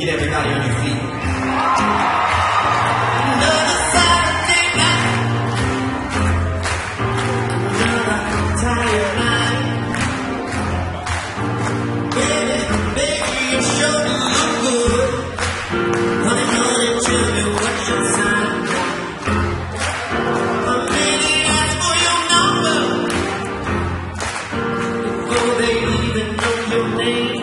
Get everybody on your feet. Another Saturday night. Another tired night. Baby, baby, you sure look good. Honey, honey, tell me what's your sign. I'm ready to ask for your number before they even know your name.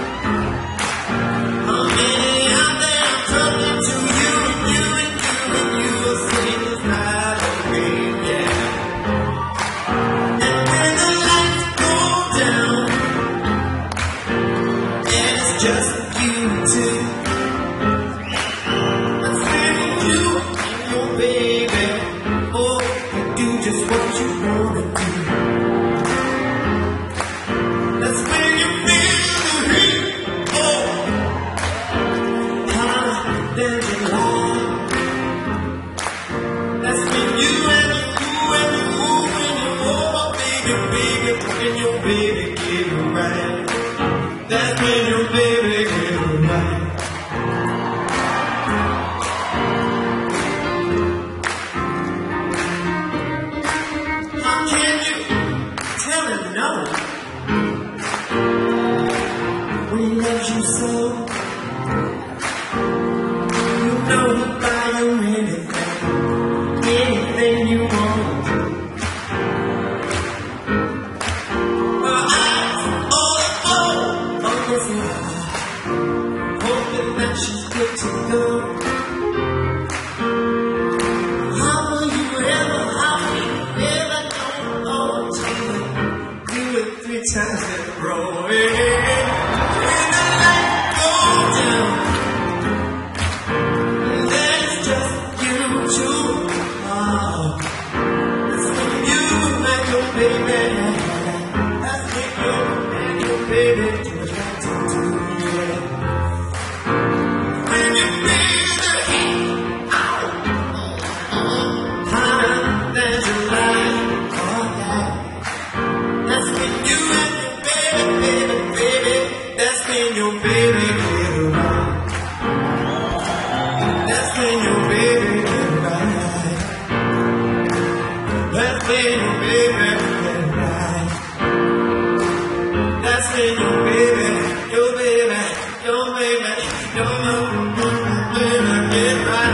Just you two. I'm saying you and your baby. Oh, you do just what you wanna do. That's when you feel the heat. Oh, hotter than July. That's when you and oh, baby, baby, when your baby get it right. That's when your baby get it right. How can you tell him no when he loves you so? You know he'll buy you anything you want. Hoping that she's good to go. How will you ever know until you do it 3 times in a row? When the light goes down, then it's just you two. That's when you and your baby. That's when you and your baby do what you like to do. When you feel the heat, hotter than July. That's when you and your baby, baby. That's when your baby get it right. That's when your baby get it right. That's when your baby get it right. That's when your baby, your baby, your baby, your baby get right.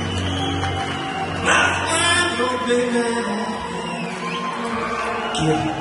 Baby,